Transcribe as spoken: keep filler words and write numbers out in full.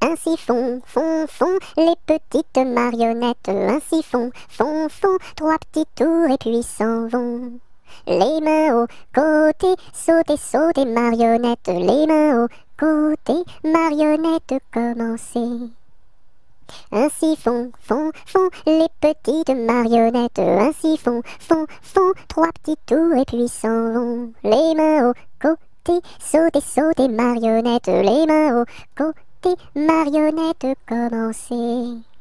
Ainsi font, font, font les petites marionnettes. Ainsi font, font, font trois petits tours et puis s'en vont. Les mains au côté, sauter, sauter, marionnettes. Les mains au côté, marionnettes, commencez. Ainsi font, font, font les petites marionnettes. Ainsi font, font, font trois petits tours et puis s'en vont. Les mains au côté, sauter, sauter, marionnettes. Les mains au côté, marionnettes, commencez.